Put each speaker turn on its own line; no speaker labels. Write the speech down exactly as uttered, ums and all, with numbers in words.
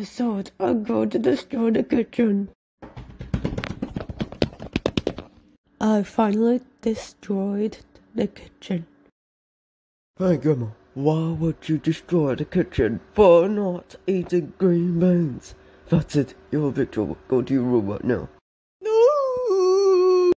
I thought I'd go to destroy the kitchen. I finally destroyed the kitchen.
Hey Grandma, why would you destroy the kitchen for not eating green beans? That's it, you're a victim. Go to your room right now.